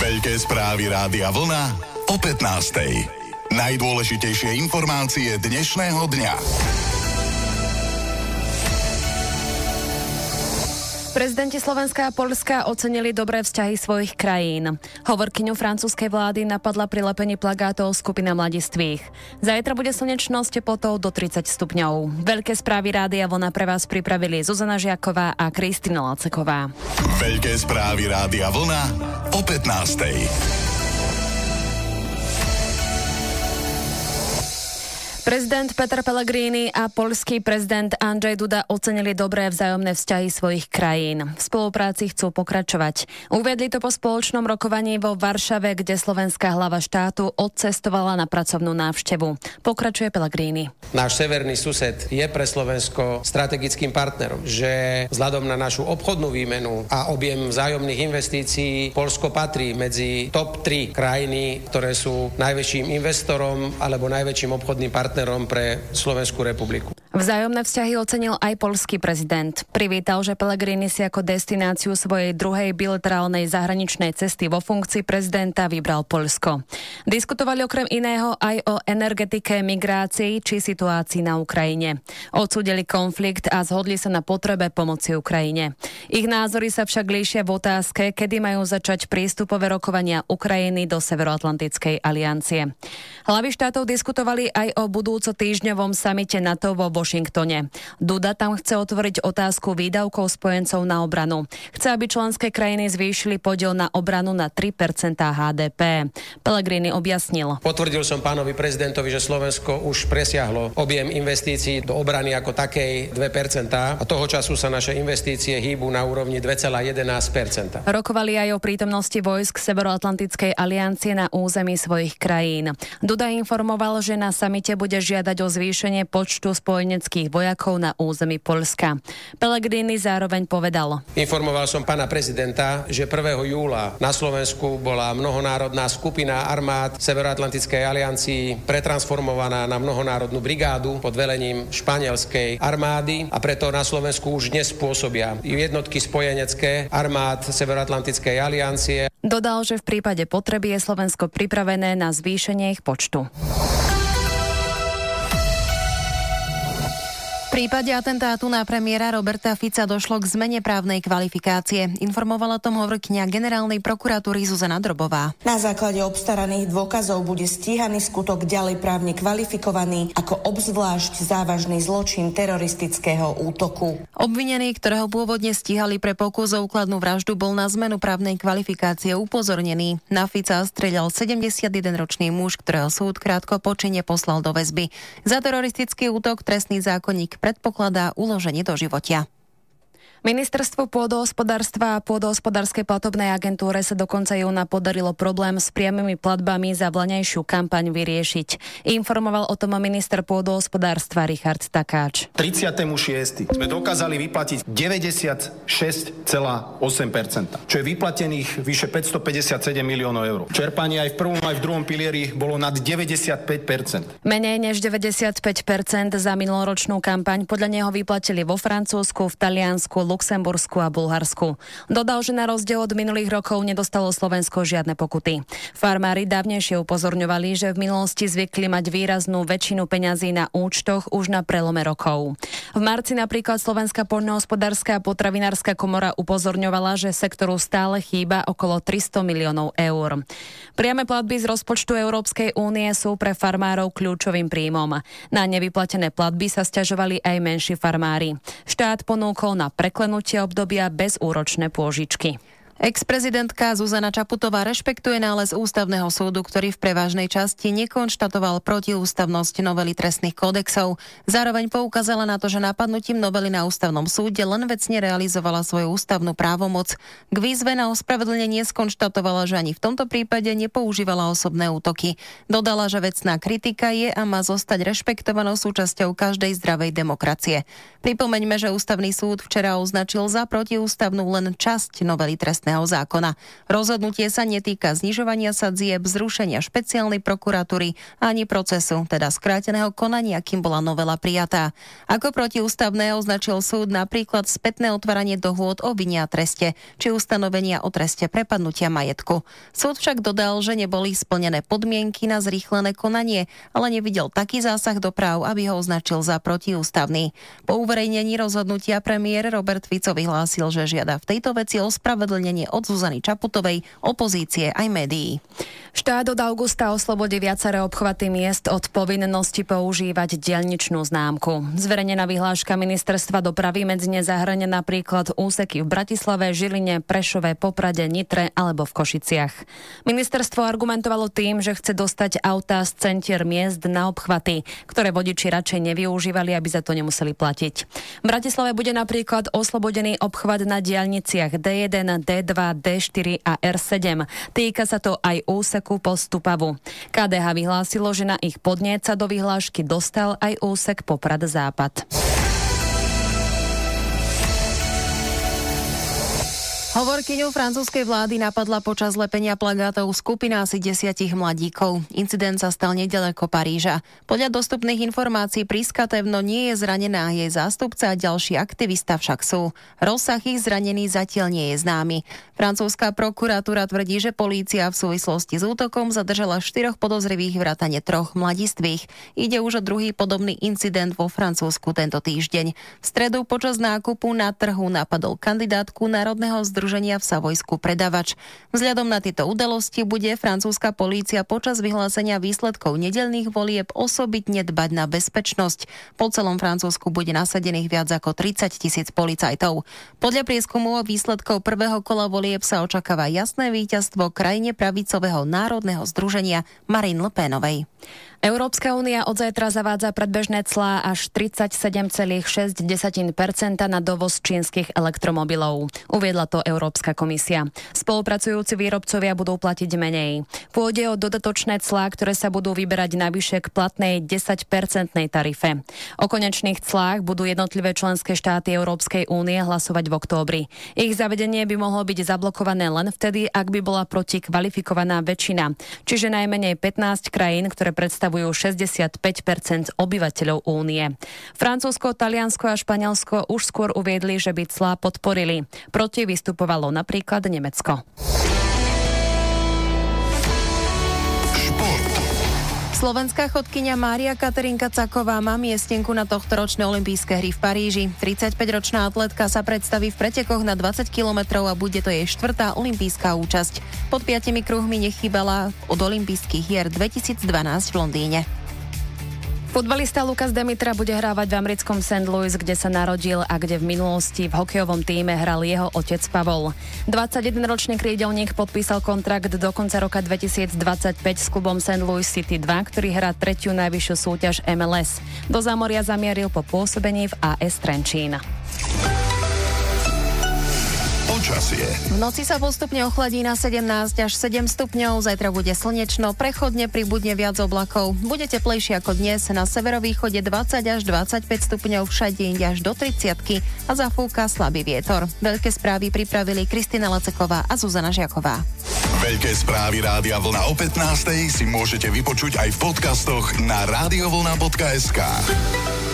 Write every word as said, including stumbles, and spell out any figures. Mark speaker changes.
Speaker 1: Veľké správy Rádia Vlna o pätnástej. Najdôležitejšie informácie dnešného dňa.
Speaker 2: Prezidenti Slovenska a Poľska ocenili dobré vzťahy svojich krajín. Hovorkyňu francúzskej vlády napadla pri lepení plagátov skupina mladistvých. Zajtra bude slnečno s teplotou do tridsať stupňov. Veľké správy Rádia Vlna pre vás pripravili Zuzana Žiaková a Kristina Laceková.
Speaker 1: Veľké správy Rádia Vlna o pätnástej.
Speaker 2: Prezident Peter Pellegrini a poľský prezident Andrzej Duda ocenili dobré vzájomné vzťahy svojich krajín. V spolupráci chcú pokračovať. Uviedli to po spoločnom rokovaní vo Varšave, kde slovenská hlava štátu odcestovala na pracovnú návštevu. Pokračuje Pellegrini.
Speaker 3: Náš severný sused je pre Slovensko strategickým partnerom, že vzhľadom na našu obchodnú výmenu a objem vzájomných investícií Poľsko patrí medzi top tri krajiny, ktoré sú najväčším investorom alebo najväčším obchodným partnerom pre Slovenskú republiku.
Speaker 2: Vzájomné vzťahy ocenil aj poľský prezident. Privítal, že Pellegrini si ako destináciu svojej druhej bilaterálnej zahraničnej cesty vo funkcii prezidenta vybral Poľsko. Diskutovali okrem iného aj o energetike, migrácii či situácii na Ukrajine. Odsúdili konflikt a zhodli sa na potrebe pomoci Ukrajine. Ich názory sa však líšia v otázke, kedy majú začať prístupové rokovania Ukrajiny do Severoatlantickej aliancie. Hlavy štátov diskutovali aj o budúco týždňovom samite NATO vo Washingtone. Duda tam chce otvoriť otázku výdavkov spojencov na obranu. Chce, aby členské krajiny zvýšili podiel na obranu na tri percentá há dé pé. Pellegrini objasnil.
Speaker 3: Potvrdil som pánovi prezidentovi, že Slovensko už presiahlo objem investícií do obrany ako takej dve percentá a toho času sa naše investície hýbu na úrovni dva celé jedenásť percenta.
Speaker 2: Rokovali aj o prítomnosti vojsk Severoatlantickej aliancie na území svojich krajín. Duda informoval, že na samite bude žiadať o zvýšenie počtu spojeneckých vojakov na území Poľska. Pellegrini zároveň povedal.
Speaker 3: Informoval som pána prezidenta, že prvého júla na Slovensku bola mnohonárodná skupina armád Severoatlantickej aliancii pretransformovaná na mnohonárodnú brigádu pod velením španielskej armády a preto na Slovensku už dnes pôsobia jednotky spojenecké armád Severoatlantickej aliancie.
Speaker 2: Dodal, že v prípade potreby je Slovensko pripravené na zvýšenie ich počtu.
Speaker 4: V prípade atentátu na premiéra Roberta Fica došlo k zmene právnej kvalifikácie. Informovala o tom hovorkyňa generálnej prokuratúry Zuzana Drobová.
Speaker 5: Na základe obstaraných dôkazov bude stíhaný skutok ďalej právne kvalifikovaný ako obzvlášť závažný zločin teroristického útoku.
Speaker 4: Obvinený, ktorého pôvodne stíhali pre pokus o úkladnú vraždu, bol na zmenu právnej kvalifikácie upozornený. Na Fica streľal sedemdesiatjedenročný muž, ktorého súd krátko po čine poslal do väzby. Za teroristický útok trestný zákonník predpokladá uloženie doživotia.
Speaker 2: Ministerstvo pôdohospodárstva a pôdohospodárskej platobnej agentúre sa do konca júna podarilo problém s priamymi platbami za vlaňajšiu kampaň vyriešiť. Informoval o tom minister pôdohospodárstva Richard Takáč.
Speaker 6: tridsiateho šiesteho sme dokázali vyplatiť deväťdesiatšesť celá osem percenta, čo je vyplatených vyše päťstopäťdesiatsedem miliónov eur. Čerpanie aj v prvom, aj v druhom pilieri bolo nad deväťdesiatpäť percent.
Speaker 2: Menej než deväťdesiatpäť percent za minuloročnú kampaň podľa neho vyplatili vo Francúzsku, v Taliansku, Luxembursku a Bulharsku. Dodal, že na rozdiel od minulých rokov nedostalo Slovensko žiadne pokuty. Farmári dávnejšie upozorňovali, že v minulosti zvykli mať výraznú väčšinu peňazí na účtoch už na prelome rokov. V marci napríklad Slovenská poľnohospodárska a potravinárska komora upozorňovala, že sektoru stále chýba okolo tristo miliónov eur. Priame platby z rozpočtu Európskej únie sú pre farmárov kľúčovým príjmom. Na nevyplatené platby sa sťažovali aj menší farmári. Štát ponúkol na preklenutie obdobia bezúročné pôžičky.
Speaker 4: Ex-prezidentka Zuzana Čaputová rešpektuje nález Ústavného súdu, ktorý v prevážnej časti nekonštatoval protiústavnosť novely trestných kódexov. Zároveň poukázala na to, že napadnutím novely na Ústavnom súde len vecne realizovala svoju ústavnú právomoc. K výzve na ospravedlnenie skonštatovala, že ani v tomto prípade nepoužívala osobné útoky. Dodala, že vecná kritika je a má zostať rešpektovanou súčasťou každej zdravej demokracie. Pripomeňme, že Ústavný súd včera označil za protiústavnú len časť novely trestného trestného zákona. Rozhodnutie sa netýka znižovania sadzieb, zrušenia špeciálnej prokuratúry ani procesu, teda skráteného konania, kým bola novela prijatá. Ako protiústavné označil súd napríklad spätné otváranie dohôd o vine a treste, či ustanovenia o treste prepadnutia majetku. Súd však dodal, že neboli splnené podmienky na zrýchlené konanie, ale nevidel taký zásah do práv, aby ho označil za protiústavný. Po uverejnení rozhodnutia premiér Robert Fico vyhlásil, že žiada v tejto veci ospravedlnenie od Zuzany Čaputovej, opozície aj médií.
Speaker 2: Štát od augusta oslobodí viaceré obchvaty miest od povinnosti používať diaľničnú známku. Zverejnená vyhláška ministerstva dopravy medzi ne zahŕňa napríklad úseky v Bratislave, Žiline, Prešove, Poprade, Nitre alebo v Košiciach. Ministerstvo argumentovalo tým, že chce dostať autá z centier miest na obchvaty, ktoré vodiči radšej nevyužívali, aby za to nemuseli platiť. V Bratislave bude napríklad oslobodený obchvat na diaľniciach dé jeden, dé dva, dé štyri a er sedem. Týka sa to aj úseku po Stupavu. ká dé há vyhlásilo, že na ich podnet sa do vyhlášky dostal aj úsek Poprad-Západ.
Speaker 4: Hovorkyňu francúzskej vlády napadla počas lepenia plagátov skupina asi desiatich mladíkov. Incident sa stal nedaleko Paríža. Podľa dostupných informácií Priskatevno nie je zranená, jej zástupca a ďalší aktivista však sú. Rozsah ich zranení zatiaľ nie je známy. Francúzska prokuratúra tvrdí, že polícia v súvislosti s útokom zadržala štyroch podozrivých vrátane troch mladistvých. Ide už o druhý podobný incident vo Francúzsku tento týždeň. V stredu počas nákupu na trhu napadol kandidátku Národného združenia v Savojsku Predavač. Vzhľadom na tieto udalosti bude francúzska polícia počas vyhlásenia výsledkov nedeľných volieb osobitne dbať na bezpečnosť. Po celom Francúzsku bude nasadených viac ako tridsať tisíc policajtov. Podľa prieskumu a výsledkov prvého kola volieb sa očakáva jasné víťazstvo krajine pravicového Národného združenia Marine Le Penovej.
Speaker 2: Európska únia od zajtra zavádza predbežné clá až tridsaťsedem celá šesť percenta na dovoz čínskych elektromobilov. Uviedla to Európska komisia. Spolupracujúci výrobcovia budú platiť menej. Pôjde o dodatočné clá, ktoré sa budú vyberať navyše k platnej desaťpercentnej tarife. O konečných clách budú jednotlivé členské štáty Európskej únie hlasovať v októbri. Ich zavedenie by mohlo byť zablokované len vtedy, ak by bola proti kvalifikovaná väčšina, čiže najmenej pätnásť krajín, ktoré predstavujú šesťdesiatpäť percent obyvateľov únie. Francúzsko, Taliansko a Španielsko už skôr uviedli, že by clá podporili. Proti vystupovalo napríklad Nemecko.
Speaker 4: Slovenská chodkyňa Mária Katerínka Caková má miestenku na tohtoročné olympijské hry v Paríži. tridsaťpäťročná atletka sa predstaví v pretekoch na dvadsať kilometrov a bude to jej štvrtá olympijská účasť. Pod piatimi kruhmi nechýbala od olympijských hier dvetisícdvanásť v Londýne.
Speaker 2: Futbalista Lukas Demitra bude hrávať v americkom Saint Louis, kde sa narodil a kde v minulosti v hokejovom tíme hral jeho otec Pavol. dvadsaťjedenročný krídelník podpísal kontrakt do konca roka dvetisícdvadsaťpäť s klubom Saint Louis City dva, ktorý hrá tretiu najvyššiu súťaž em el es. Do zámoria zamieril po pôsobení v á es Trenčín.
Speaker 1: Počasie.
Speaker 4: V noci sa postupne ochladí na sedemnásť až sedem stupňov, zajtra bude slnečno, prechodne pribudne viac oblakov. Bude teplejšie ako dnes, na severovýchode dvadsať až dvadsaťpäť stupňov, všade inde až do tridsiatky a zafúka slabý vietor. Veľké správy pripravili Kristina Laceková a Zuzana Žiaková.
Speaker 1: Veľké správy Rádia Vlna o pätnástej si môžete vypočuť aj v podcastoch na radiovlna bodka es ká.